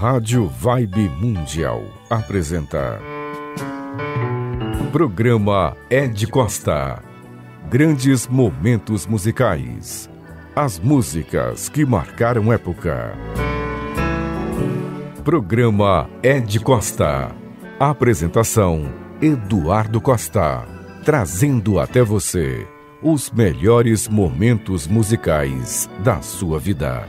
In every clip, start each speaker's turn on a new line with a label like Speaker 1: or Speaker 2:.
Speaker 1: Rádio Vibe Mundial apresenta Programa Ed Costa. Grandes momentos musicais. As músicas que marcaram época. Programa Ed Costa. Apresentação Eduardo Costa. Trazendo até você os melhores momentos musicais da sua vida.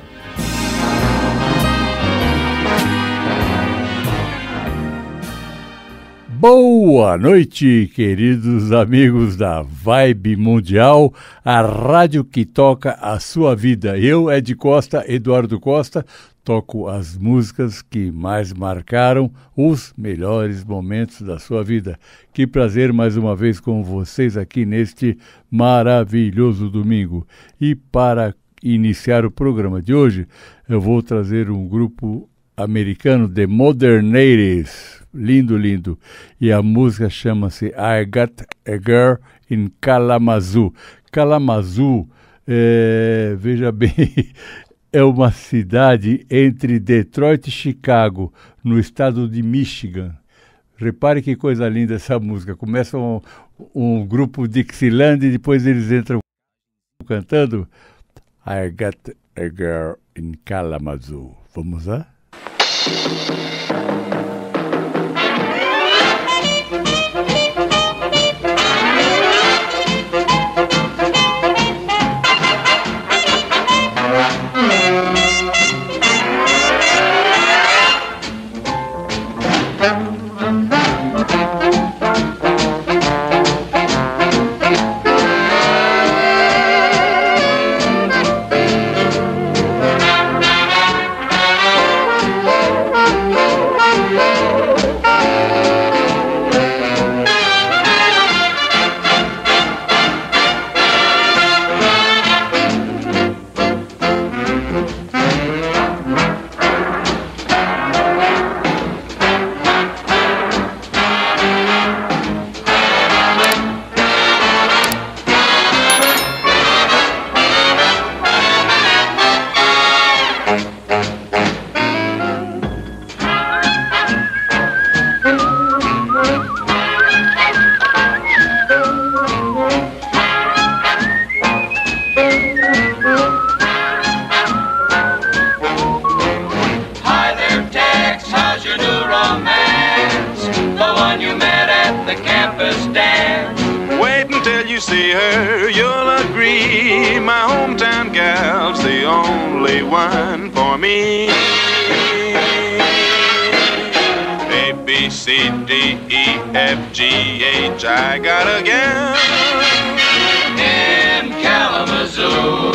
Speaker 2: Boa noite, queridos amigos da Vibe Mundial, a rádio que toca a sua vida. Eu, Ed Costa, Eduardo Costa, toco as músicas que mais marcaram os melhores momentos da sua vida. Que prazer mais uma vez com vocês aqui neste maravilhoso domingo. E para iniciar o programa de hoje, eu vou trazer um grupo americano, The Modernaires. Lindo, lindo. E a música chama-se I Got a Girl in Kalamazoo. Kalamazoo, veja bem, é uma cidade entre Detroit e Chicago, no estado de Michigan. Repare que coisa linda essa música. Começa um grupo Dixieland e depois eles entram cantando I Got a Girl in Kalamazoo. Vamos lá?
Speaker 3: I got a girl in Kalamazoo.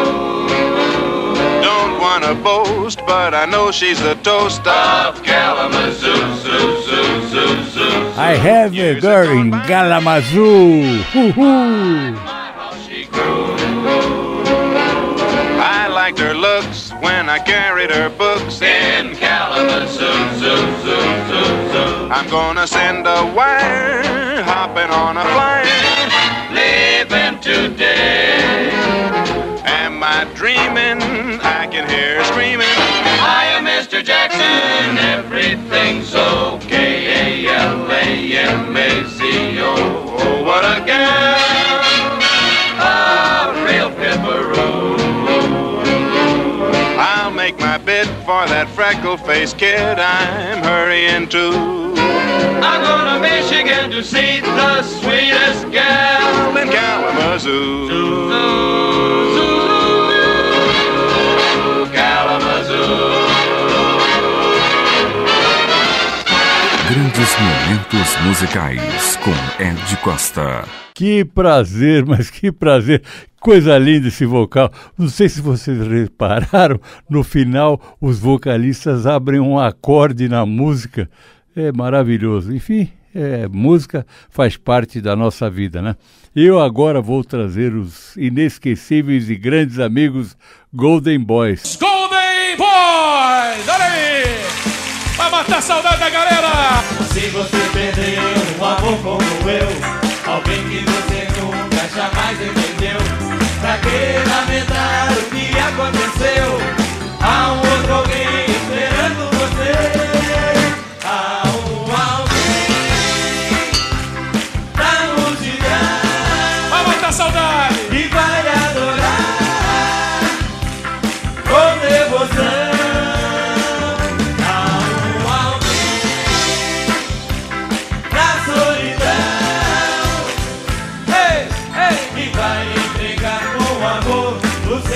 Speaker 3: Don't wanna boast, but I know she's the toast of Kalamazoo.
Speaker 2: I have a girl in Kalamazoo.
Speaker 3: I liked her looks when I carried her books in Kalamazoo. I'm gonna send a wire, hopping on a flyer, leaving today. Am I dreaming? I can hear her screaming, I am Mr. Jackson, everything's okay. A-L-A-M-A-Z-O. Oh, what a girl, a real pipperoo. I'll make my bid for that freckle-faced kid I'm hurrying to. I'm going to Michigan to see the sweetest gal in Kalamazoo. Kalamazoo.
Speaker 1: Grandes momentos musicais com Ed Costa.
Speaker 2: Que prazer, mas que prazer. Coisa linda esse vocal. Não sei se vocês repararam, no final os vocalistas abrem um acorde na música. É maravilhoso. Enfim, música faz parte da nossa vida, né? Eu agora vou trazer os inesquecíveis e grandes amigos Golden Boys.
Speaker 4: Golden Boys! Olha aí! Vai matar a saudade da galera!
Speaker 5: Se você perdeu um amor como eu, alguém que você nunca jamais entendeu, pra que lamentar o que aconteceu? Há um outro alguém esperando você.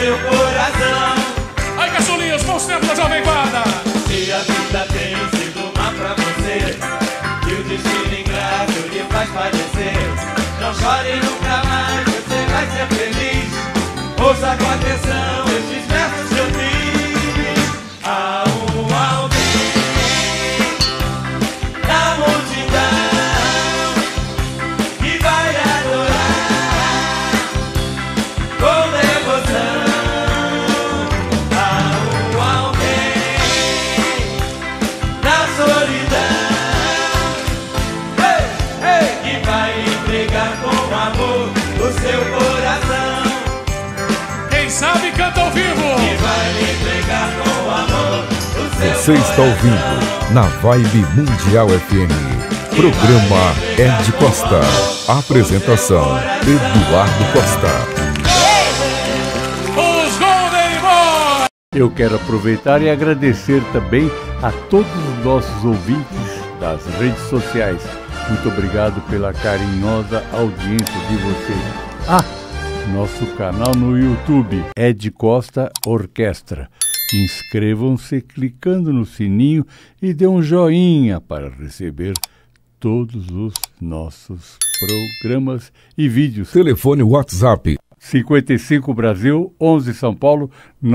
Speaker 5: seu coração.
Speaker 4: Aí, caçulinha, os bons tempos da Jovem Guarda.
Speaker 5: Se a vida tem sido má pra você e o destino ingrato lhe faz padecer, não chore nunca mais, você vai ser feliz. Ouça com atenção estes versos que eu fiz. Há alguém na multidão que vai adorar com devoção. Há alguém na solidão, que vai entregar com amor o seu coração.
Speaker 4: Quem sabe canta ao vivo.
Speaker 5: Que vai lhe entregar com amor o seu
Speaker 1: Você está ouvindo na Vibe Mundial FM. Programa Ed Costa. Apresentação Eduardo Costa.
Speaker 4: Os Golden Boys.
Speaker 2: Eu quero aproveitar e agradecer também a todos os nossos ouvintes das redes sociais. Muito obrigado pela carinhosa audiência de vocês. Nosso canal no YouTube, Ed Costa Orquestra. Inscrevam-se clicando no sininho e dê um joinha para receber todos os nossos programas e vídeos.
Speaker 1: Telefone WhatsApp
Speaker 2: 55 Brasil, 11 São Paulo,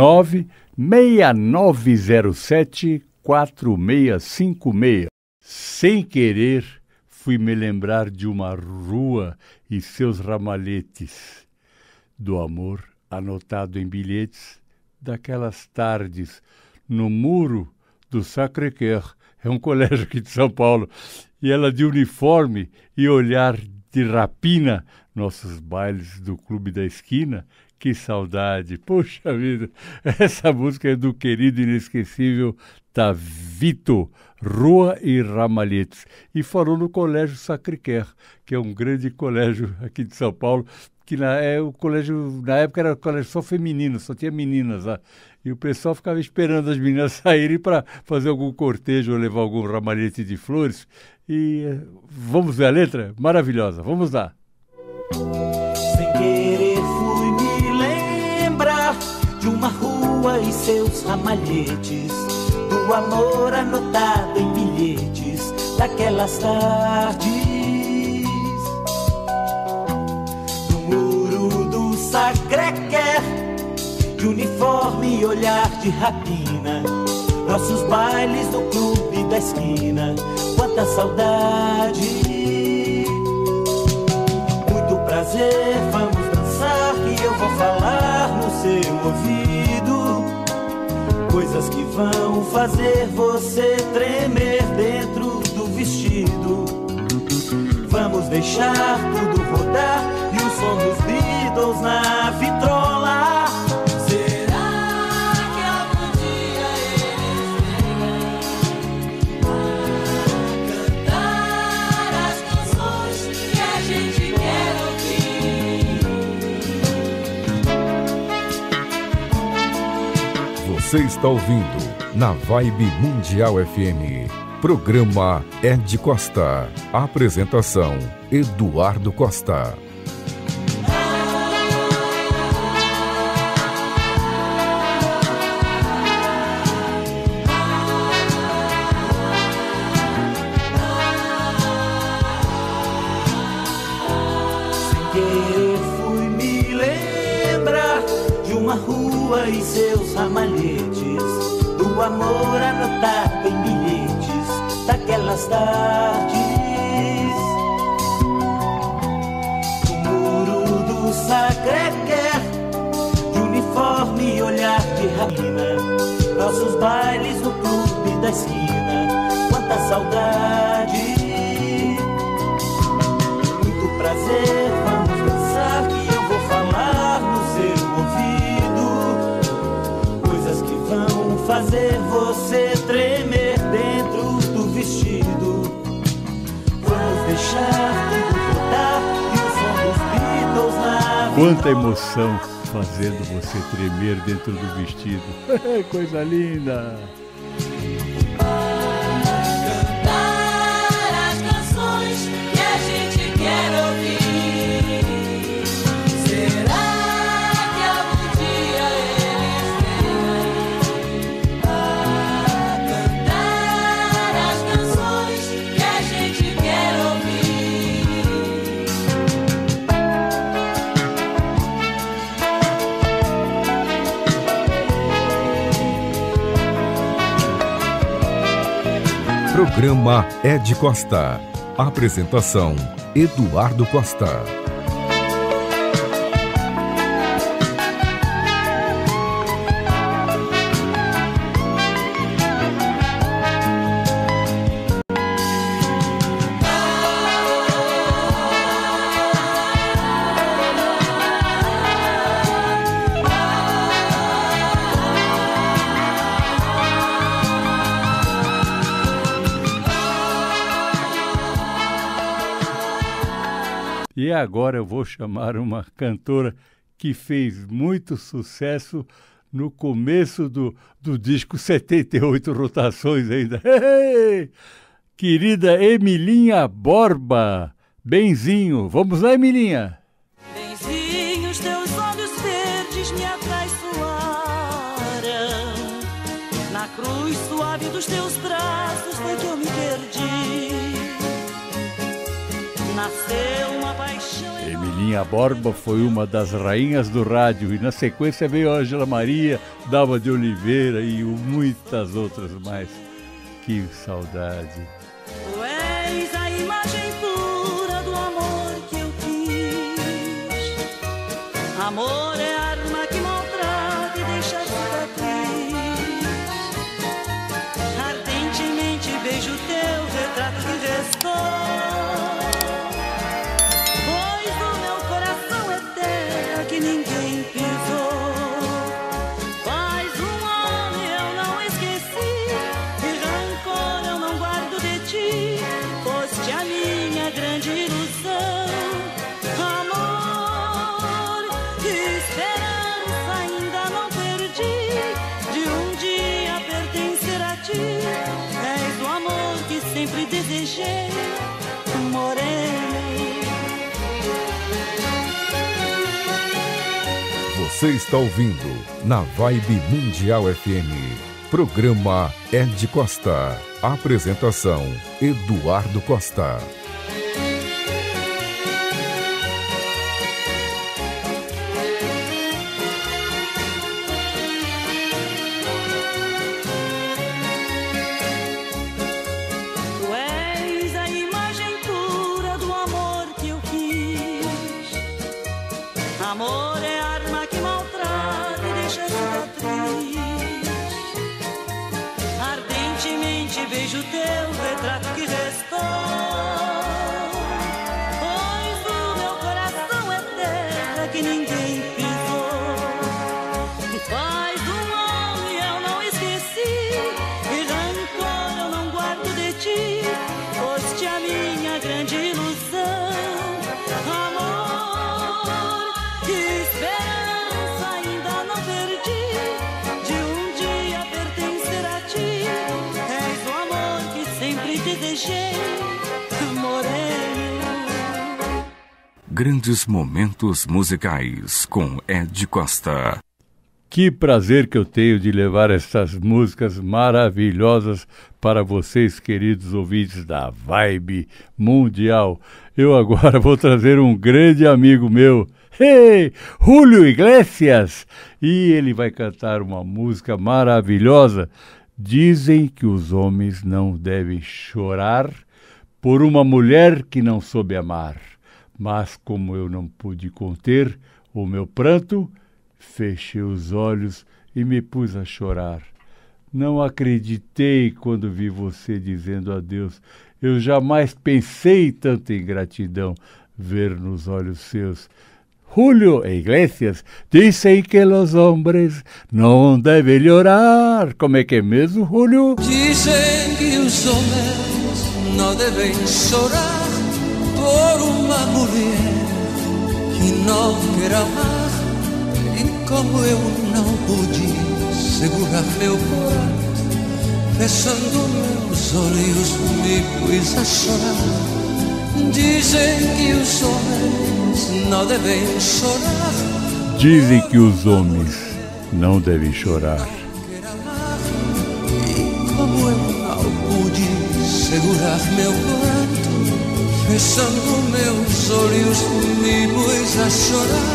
Speaker 2: 96907 4656. Sem querer, fui me lembrar de uma rua e seus ramalhetes, do amor anotado em bilhetes daquelas tardes no muro do Sacré-Cœur. É um colégio aqui de São Paulo. E ela de uniforme e olhar de rapina, nossos bailes do Clube da Esquina. Que saudade! Poxa vida! Essa música é do querido e inesquecível Tavito, Rua e Ramalhetes. E falou no Colégio Sacré-Cœur, que é um grande colégio aqui de São Paulo, que o colégio, na época era colégio só feminino, só tinha meninas lá. E o pessoal ficava esperando as meninas saírem para fazer algum cortejo ou levar algum ramalhete de flores. E vamos ver a letra? Maravilhosa, vamos lá.
Speaker 6: Sem querer fui me lembrar de uma rua e seus ramalhetes, do amor anotado em bilhetes daquelas tardes. No muro do Sacré-Cœur, de uniforme e olhar de rapina, nossos bailes no clube da esquina. Quanta saudade! Muito prazer, vamos dançar, que eu vou falar no seu ouvido coisas que vão fazer você tremer dentro do vestido. Vamos deixar tudo rodar e o som dos Beatles na vitrola.
Speaker 5: Será que algum dia eles vêm cantar as canções que a gente quer ouvir?
Speaker 1: Você está ouvindo na Vibe Mundial FM. Programa Ed Costa. Apresentação Eduardo Costa.
Speaker 6: Sem querer fui me lembrar de uma rua e seus ramalhetes, do amor anotado em bilhetes daquelas tardes. No muro do Sacré-Cœur, de uniforme e olhar de rapina, nossos bailes no clube da esquina. Quanta saudade! Muito prazer, vamos dançar, que eu vou falar no seu ouvido coisas que vão fazer você tremer dentro do vestido. Vamos deixar tudo rodar e o som dos Beatles na
Speaker 2: Quanta emoção fazendo você tremer dentro do vestido. Coisa linda!
Speaker 5: Cantar as canções que a gente quer ouvir. Será que algum dia
Speaker 1: Programa Ed Costa. Apresentação Eduardo Costa.
Speaker 2: E agora eu vou chamar uma cantora que fez muito sucesso no começo do disco 78 rotações ainda. Hey! Querida Emilinha Borba. Benzinho. Vamos lá, Emilinha.
Speaker 7: Benzinho, os teus olhos verdes me atraiçoaram. Na cruz suave dos teus braços foi que eu me perdi. Nasceu uma paixão.
Speaker 2: Emilinha Borba foi uma das rainhas do rádio e na sequência veio Ângela Maria, Dalva de Oliveira e muitas outras mais. Que saudade.
Speaker 7: Tu és a imagem pura do amor que eu quis. Amor é arma que maltrata e deixa cicatriz. Ardentemente beijo teu retrato que restou. Que ninguém pisou. Faz um ano eu não esqueci, e rancor eu não guardo de ti. Foste a minha grande ilusão. Amor, esperança ainda não perdi, de um dia pertencer a ti. És o amor que sempre desejei, morena.
Speaker 1: Você está ouvindo na Vibe Mundial FM. Programa Ed Costa. Apresentação Eduardo Costa.
Speaker 7: Tu és a imagem pura do amor que eu quis. Amor é arma que maltrata e deixa cicatriz. Ardentemente beijo teu retrato que restou. Pois o meu coração é terra que ninguém pisou. Faz um ano e eu não esqueci, e rancor eu não guardo de ti. Foste a minha grande ilusão. Amor, esperança ainda não perdi, de um dia pertencer a ti. És o amor que sempre desejei, moreno.
Speaker 1: Grandes momentos musicais com Ed Costa.
Speaker 2: Que prazer que eu tenho de levar essas músicas maravilhosas para vocês, queridos ouvintes da Vibe Mundial. Eu agora vou trazer um grande amigo meu, hey, Julio Iglesias, e ele vai cantar uma música maravilhosa. Dizem que os homens não devem chorar por uma mulher que não soube amar, mas como eu não pude conter o meu pranto, fechei os olhos e me pus a chorar. Não acreditei quando vi você dizendo adeus. Eu jamais pensei tanta ingratidão ver nos olhos seus. Julio Iglesias, dizem que os homens não devem chorar. Como é que é mesmo, Julio?
Speaker 8: Dizem que os homens não devem chorar por uma mulher que não quer amar. E como eu não pude segurar meu coração, fechando meus olhos me pus a chorar. Dizem que os homens não devem chorar.
Speaker 2: Dizem que os homens não devem chorar.
Speaker 8: E como eu não pude segurar meu pranto, fechando meus olhos me pus a chorar.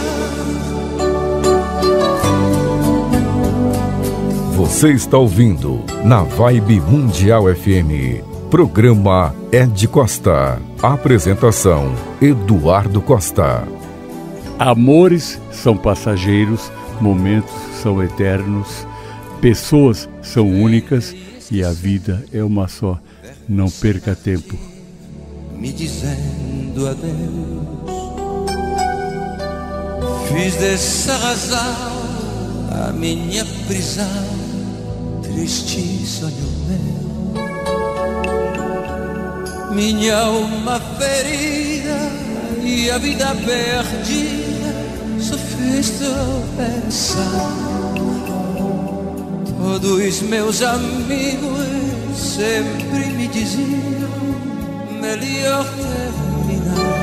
Speaker 1: Você está ouvindo na Vibe Mundial FM. Programa Ed Costa. Apresentação Eduardo Costa.
Speaker 2: Amores são passageiros, momentos são eternos, pessoas são únicas e a vida é uma só. Não perca tempo.
Speaker 8: Me dizendo adeus, fiz dessa razão a minha prisão, triste sonho meu, minha alma ferida e a vida perdida só fez tropeçar. Todos meus amigos sempre me diziam melhor terminar.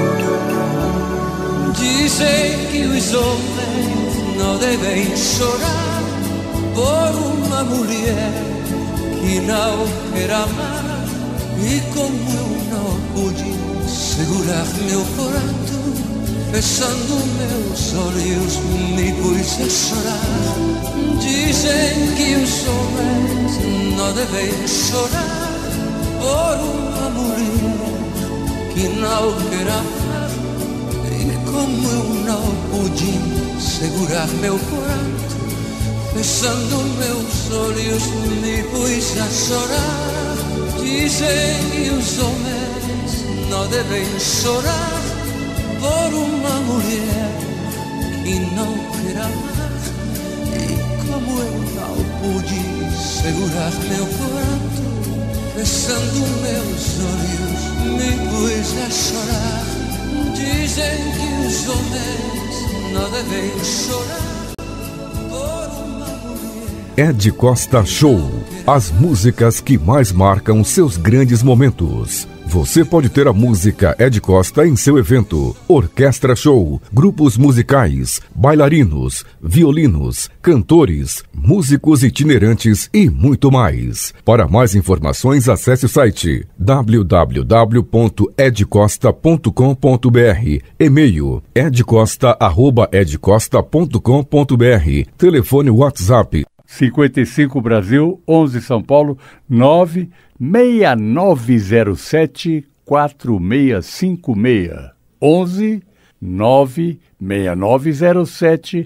Speaker 8: Dizem que os homens não devem chorar por uma mulher que não quer amar. E como eu não pude segurar meu pranto, fechando meus olhos me pus a chorar. Dizem que os homens não devem chorar por uma mulher que não quer amar. E como eu não pude segurar meu pranto, fechando meus olhos me pus a chorar. Dizem que os homens não devem chorar por uma mulher que não quer amar. E como eu não pude segurar meu pranto, fechando meus olhos me pus a chorar. Dizem que os homens não devem chorar por uma mulher.
Speaker 1: Ed Costa Show. As músicas que mais marcam seus grandes momentos. Você pode ter a música Ed Costa em seu evento, orquestra show, grupos musicais, bailarinos, violinos, cantores, músicos itinerantes e muito mais. Para mais informações, acesse o site www.edcosta.com.br, e-mail edcosta@edcosta.com.br, telefone WhatsApp
Speaker 2: 55 Brasil, 11 São Paulo, 96907 4656. 11 96907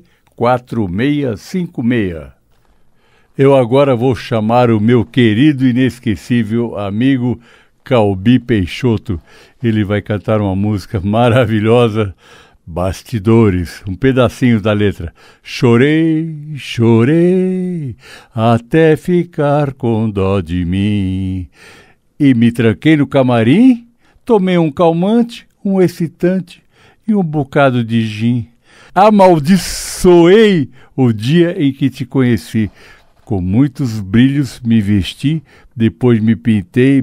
Speaker 2: 4656. Eu agora vou chamar o meu querido e inesquecível amigo Calbi Peixoto. Ele vai cantar uma música maravilhosa, Bastidores, um pedacinho da letra. Chorei, chorei, até ficar com dó de mim. E me tranquei no camarim, tomei um calmante, um excitante e um bocado de gin. Amaldiçoei o dia em que te conheci. Com muitos brilhos me vesti, depois me pintei,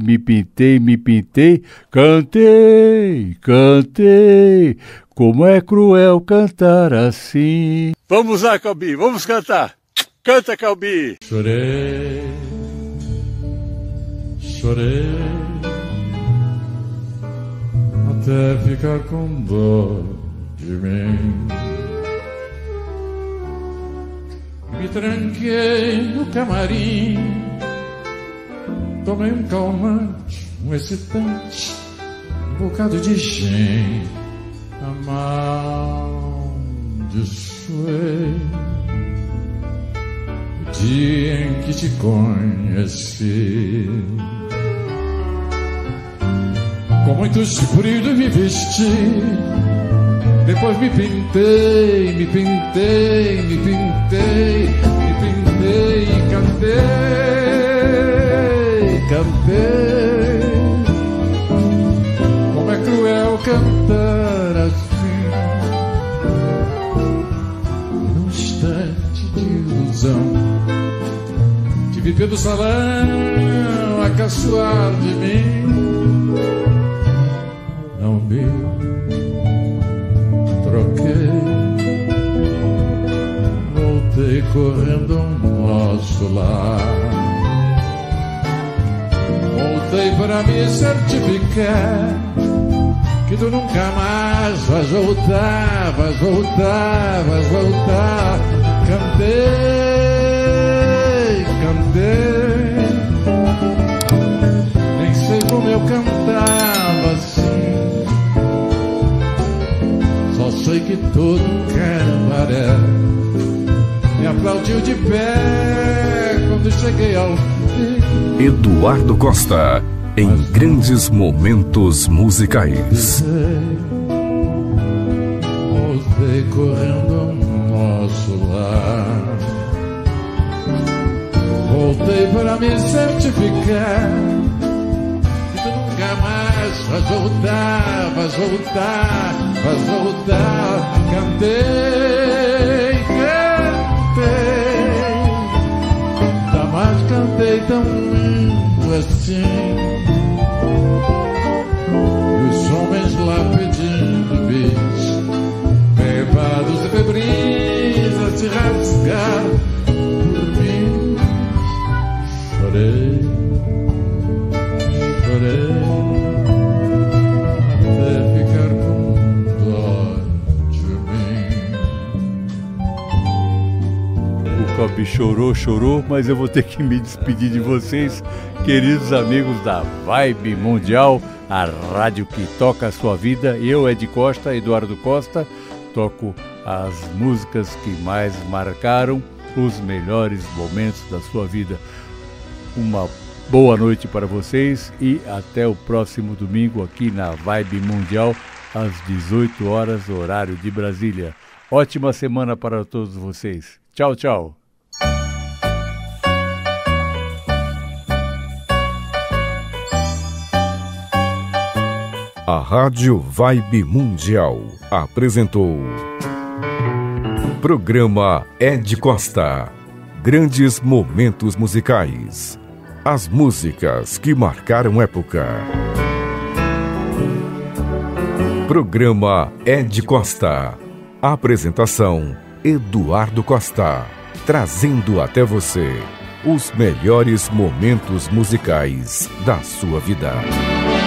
Speaker 2: cantei, cantei. Como é cruel cantar assim. Vamos lá, Calbi, vamos cantar. Canta, Calbi.
Speaker 4: Chorei, chorei, até ficar com dó de mim. Me tranquei no camarim, tomei um calmante, um excitante, um bocado de gin. Amaldiçoei o dia em que te conheci. Com muitos brilhos me vesti, depois me pintei e cantei. Como é cruel cantar assim. Num instante de ilusão, te vi pelo salão a caçoar de mim. Não me troquei, voltei correndo ao nosso lar. Voltei para me certificar que tu nunca mais vais voltar, vais voltar, vais voltar. Cantei, cantei, nem
Speaker 9: eu cantava assim. Só sei que todo cabaré me aplaudiu de pé quando cheguei ao fim.
Speaker 1: Eduardo Costa, em Grandes Momentos Musicais.
Speaker 9: Voltei correndo ao nosso lar. Voltei para me certificar que tu nunca mais vais voltar, vais voltar, vais voltar. Cantei, cantei, jamais cantei tão lindo assim. E os homens lá pedindo bis, bebados e febris a se rasgar por mim. Chorei, chorei, até ficar com dó de mim.
Speaker 2: O Copi chorou, mas eu vou ter que me despedir de vocês, queridos amigos da Vibe Mundial, a rádio que toca a sua vida. Eu, Ed Costa, Eduardo Costa, toco as músicas que mais marcaram os melhores momentos da sua vida. Uma boa noite para vocês e até o próximo domingo aqui na Vibe Mundial, às 18 horas, horário de Brasília. Ótima semana para todos vocês. Tchau, tchau.
Speaker 1: A Rádio Vibe Mundial apresentou Programa Ed Costa. Grandes momentos musicais. As músicas que marcaram época. Programa Ed Costa. Apresentação Eduardo Costa. Trazendo até você os melhores momentos musicais da sua vida.